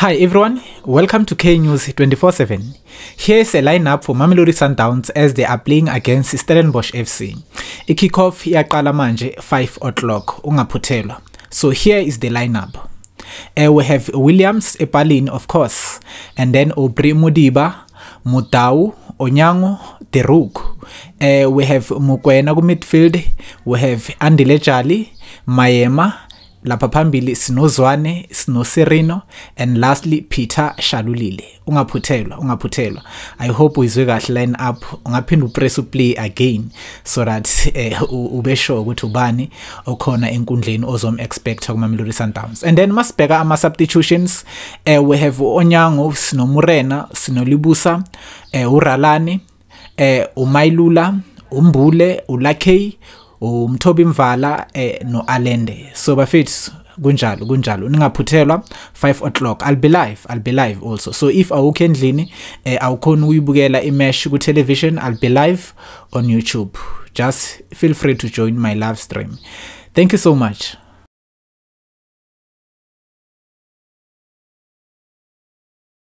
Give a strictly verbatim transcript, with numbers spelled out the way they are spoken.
Hi everyone, welcome to K News twenty-four seven. Here is a lineup for Mamelodi Sundowns as they are playing against Stellenbosch F C. I kick-off iyaqala manje five o'clock ungaphuthelwa. So here is the lineup. Uh, we have Williams Epalini, of course, and then Obri Mudiba, Mutau, Onyango, Deruk. Uh, we have Mukwena ku midfield. We have Andile Jali, Mayema, lapha phambili sinozwane sinoserino, and lastly Peter Shalulile. Ungaphuthelwa ungaphuthelwa. I hope uyizwe kahle line up. Ungaphinda upress uplay again so that uh, ube sure ukuthi ubani okhona enkundleni ozom expect ku Mamelodi Sundowns. And then masibheka ama substitutions, uh, we have Onyango, sinomurena, sinolibusa, uh, uralani, uh, umailula, umbule, ulakey, umthobi mvala eh, no alende. So bafethu kunjalo kunjalo ningaphuthelwa five o'clock. I'll be live I'll be live also. So if awukho endlini eh, awukhona ukuyibukela imatch ku television, I'll be live on YouTube. Just feel free to join my live stream. Thank you so much.